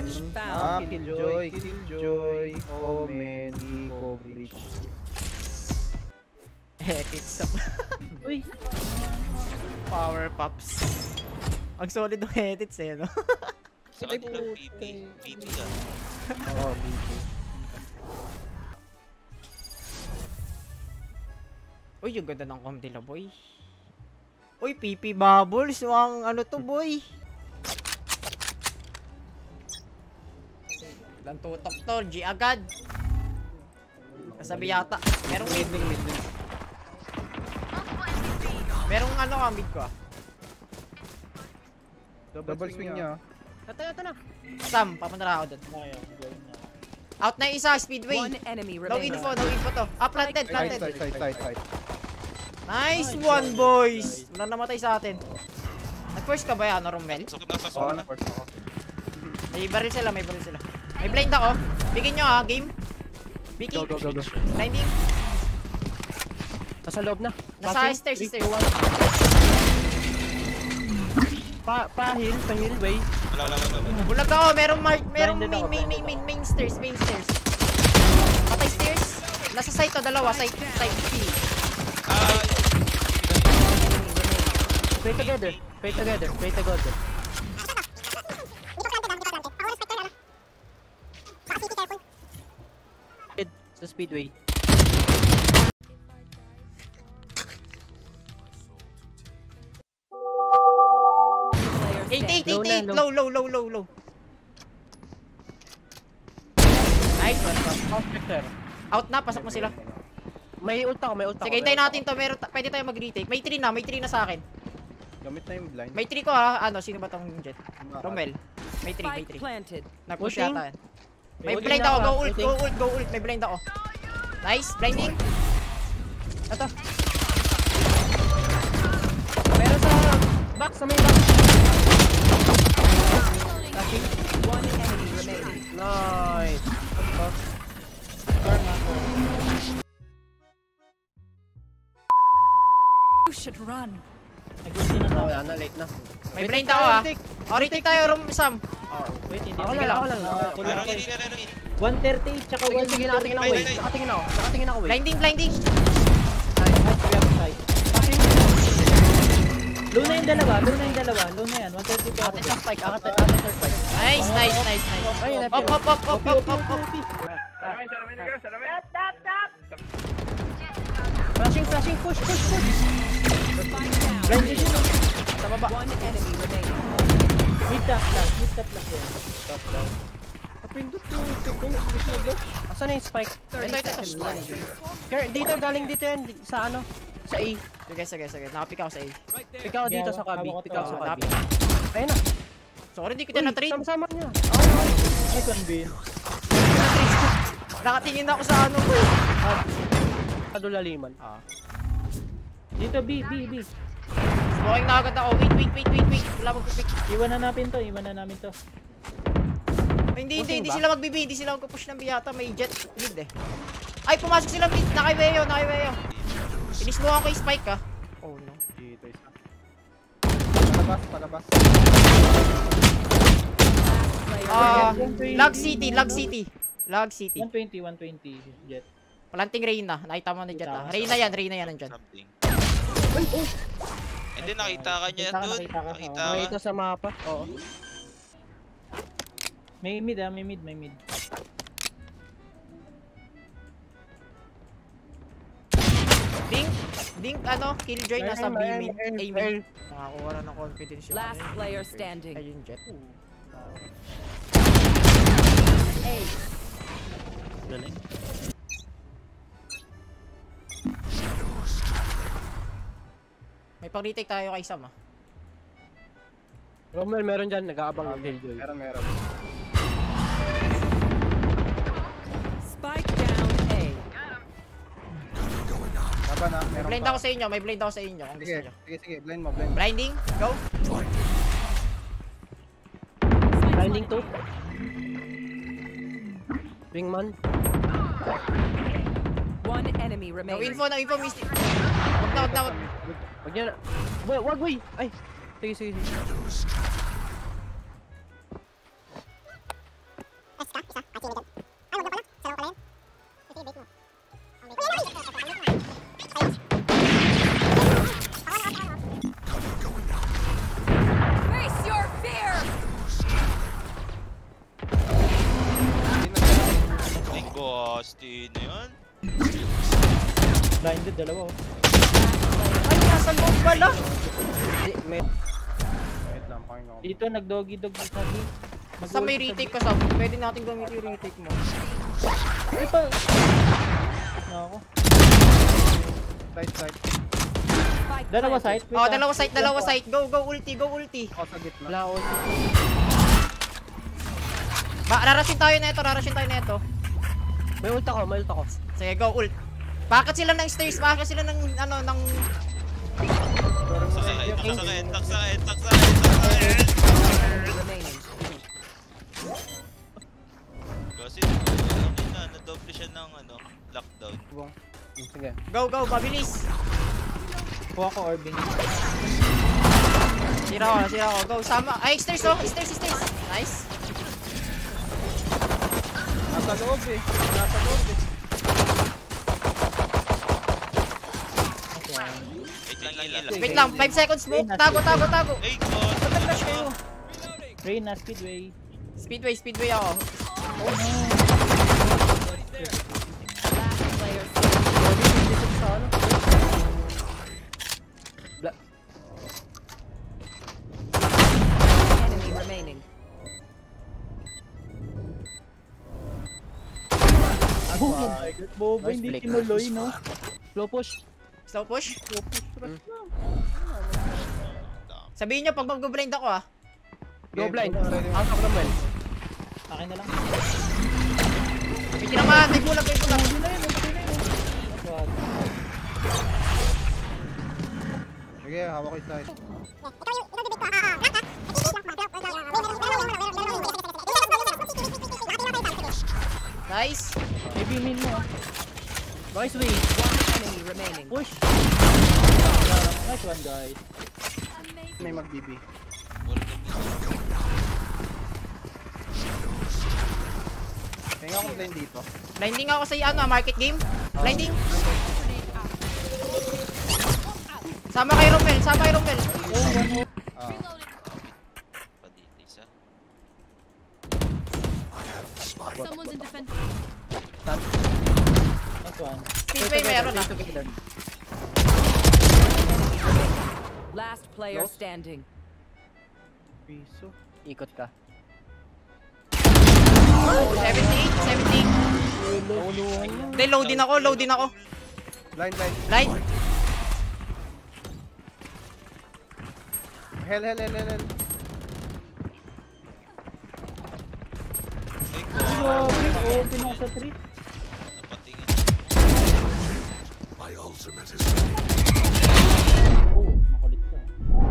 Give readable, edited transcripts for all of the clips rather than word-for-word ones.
found. Killjoy. Omen, Eco, Breach. ETITS. Uy. Power pops. Ang solid ng ETITS eh, no? Saka dito PP. PP ka. Oo, PP. Uy, yung ganda ng comp nila, boy. Uy, PP bubbles. Ang ano to, boy. Ilang tutok to, G agad. Kasabi yata. Merong mid. Merong ano ka, mid ko ah. Double swing niya. Ito na. Sam, papunta na ako doon. Out na isa, speedway. One enemy No remaining. info to. Ah, planted. Side. Nice one, boys. Wala namatay sa atin. Nag-first ka ba yan, Romel? Oo, na-first ako. May baril sila. May blind ako. Bigyan nyo ha, game. Vicky. Go. Blinding. Nasa loob na. Nasa stairs. Pa-heal, way. Wala. Bulag ako, merong main stairs. Patay stairs. Nasa side to, dalawa. Side P. Pray together. Sa speedway. Eight. Low. Nice one. Out na, pasok mo sila. May ult ako. Sige, hintayin natin to. Pwede tayo mag-retake. May 3 na sa akin. Gamit na yung blind. May 3 ko ha. Ano, sino ba tong jet? Romel. May 3. Spike planted. Nag-push Ulting. yata yan. May Ulting blind na ako. ako, Go ult. May blind ako. Nice, blinding. Ito. Meron sa back, sa main back. One enemy remaining. Nice. You should run. Wala na, late na. May blind ako ha. Retake tayo, Sam. Wait, hindi. Ako lang. Meron in. 130, tsaka 1. Sige, nakatingin ako. Nakatingin ako. Blinding. Low na yung dalawa. Low na yan. 130 pa. Ate sa spike. Nice. Up. Flashing, push. Spike down. Sa baba. One enemy remaining. Mid tap lang yan. Top down. Kapindot yung asan na yung spike? Ito. Dito, galing dito yan. Sa ano? Sa A. Sige. Nakapik ako sa A. Ikaw dito sa kabi. Ayun na. Sorry, di kita na-trade. Sama niya. Ay, convene. Nakatingin ako sa ano. Kadulaliman. Dito, B. Smoking na agad ako. Wait. Wala magpipik. Iwan na namin to. Hindi sila magbibi. Hindi sila magpupush ng biyata. May jet mid eh. Ay, pumasok sila mid. Nakaiweyo. Inismokan ko yung spike ha. Oh no. Dito isa. Palabas. Lag City. 120 jet. Planting Reyna. Nakita mo na jet ha. Reyna yan nandyan. Something. Hindi, nakita ka niya doon. Nakita May ka. ito sa mapa. Oo. May mid. Dink, Killjoy nasa B mid. A mid. Nakakuha na ng confidence yung Last player standing. Ayun jet. Galing. May pang-retake tayo kay Sam ah. Romel, meron dyan. Nag-aabang ng Killjoy. Meron. Spike down A. Taba na. May blind ako sa inyo. Kung gusto nyo. Sige. Blind mo. Blinding. Go. Blinding 2. Wingman. One enemy No remaining. info, Misty. Wag na. Wag niya na. Wag. Ay. Sige. Gilid, dalawa oh. Ay, nasa loob pala. Wait lang, pakain ako. Dito, nag-doggy-dog sa sabi. Sa may retake ka, Sam. Pwede natin gamitin yung retake mo. Ay pa! Ako. Side. Dalawa side? Oh, dalawa side. Go ulti. Ako sa gitna. Wala ulti. Rarashin tayo na ito. May ult ako. Sige, go ult. Bakit sila ng stairs? Bakit sila ng ng Taksakit. Remaining. Kasi na-double siya ng lockdown. Sige. Go, mabilis. Kuha ko orbing. Sira ko. Go, sama. Ay, stairs. Nice. Nasa loob eh. Wait lang, 5 seconds smoke. Tago. Ay, God! Pag-flash kayo. Reyna, speedway. Speedway ako. Last player enemy remaining. Bobo, hindi kinuloy, no? Slow push. Slow push. Sabihin nyo pag mag-blind ako ah. Go blind. Out of the well. Akin na lang. Hindi naman, may bulag. Sige, hawak ko yung side. Nice. Maybe min mo. Nice way. One enemy remaining. Push. Nice one, guys. May mag-BB. Kaya akong blind dito. Blinding ako sa market game. Blinding. Sama kay Romel. Padita. Someone's in defense. Nice one. Speedway meron ah. Last player standing. Piso. Ikot ka. 78. Hindi, low din ako. Blind. Blind. Hell. Ay, God! Open ako sa 3. Napatingin. Oh, makulit ka.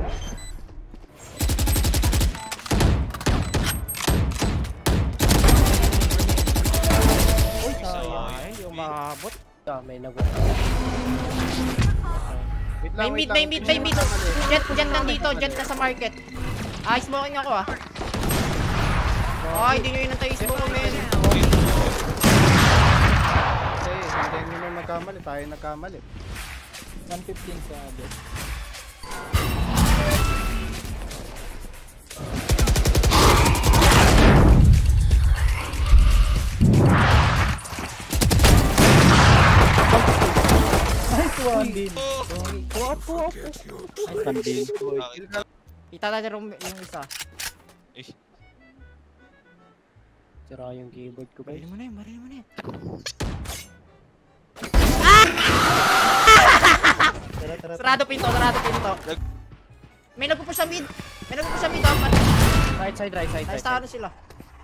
Uy, sayang. Yung maabot. May nag- May mid. Jet nandito, jet na sa market. Smoking ako ah. Hindi nyo inantay yung smoke men. Kasi hindi nyo may magkamali, tayo nagkamali. 115 sa bed. Nice one, Bin. Kuha. Nice one, Bin. Kita natin yung isa. Sira yung keyboard ko, guys. Marilin mo na yan. Sarado pinto. May nagpupush sa mid. Dapat. Right side. Nice tahan na sila.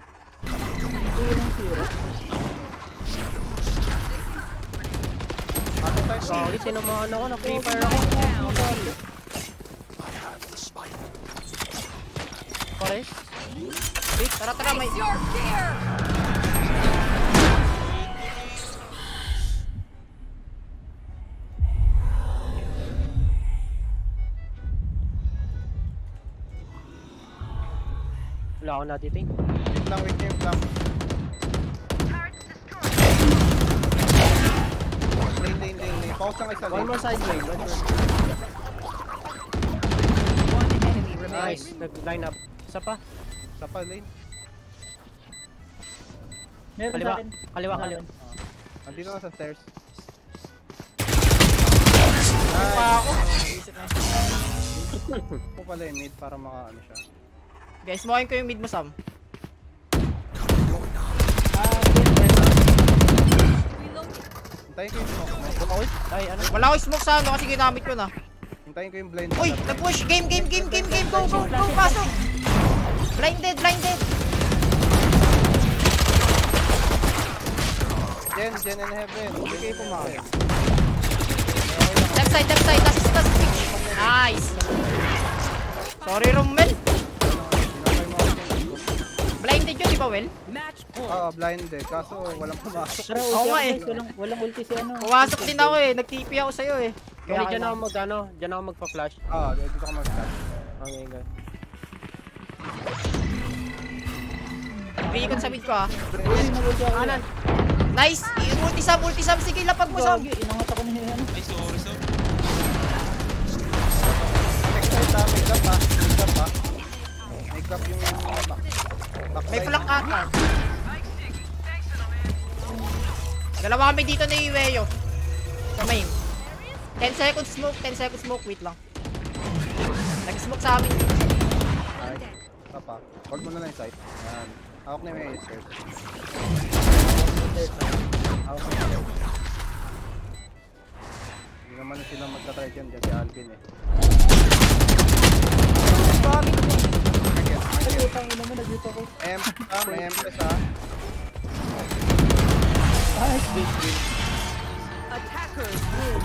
Sorry, tinamaan ako. Na-free fire ako. Pares? Tara, may... Wala ako natiting. Wait lang. Lane. Pause lang isa. One more side lane. One enemy remaining. Nice. Nag-line up. Isa pa. Sa pa lane. Kaliwa. Kaliwa. Andito na sa stairs. pa ako. Isip na. Ako pala yung mid para maka ano siya. Guys, smokein ko yung mid mo, Sam. Hintayin ko yung smoke mo. Ay, ano? Wala akong smoke sa ano kasi ginamit ko na. Hintayin ko yung blind. Uy, nag-push. Game. Go. Pasok. Blinded. Jen and heaven. Hindi kayo pumakit. Left side. Tas pitch. Nice. Sorry, Romel. Hinapay mo ako dyan. Blinded yun, di ba, Well? Match point. Oo, blinded. Kaso walang pumasok. Tara, Oo nga eh. Walang ulti si ano. Pumasok din ako eh. Nag-TP ako sa'yo eh. Kaya dyan ako dyan ako magpa-flash. Dito ka mag-flash. Okay, guys. Bigyan sa mid ko ah. Anan? Nice! Multi Sam. Sige, lapag mo, Sam. Inangat ako ni ano. Ay, sorry. Next time ta, make up ha. Make up yung back. May flank ata. Dalawa kami dito na Iweyo. Sa main. 10 seconds smoke. Wait lang. Nag-smoke sa amin. Tapa. Hold mo na lang yung sight. Yan. Hawak na yung ace. Hawak na yung ace. Hindi naman na sila magta-try dyan. Dyan si Alvin eh. May Empress ha. Attackers win.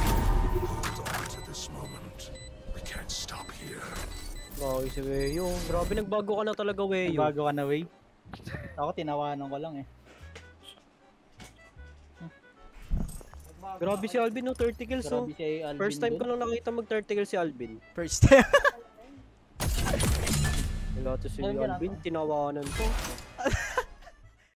Oh, si Weyo. Grabe, nagbago ka na talaga, Weyo. Bago ka na, Way. Ako, tinawanan ko lang eh. Grabe si Alvin, no? 30 kills, no? Grabe si Alvin First time ko dun. lang nakita mag-30 kills si Alvin. First time. Wala to si Meron ka na Alvin, tinawanan ko.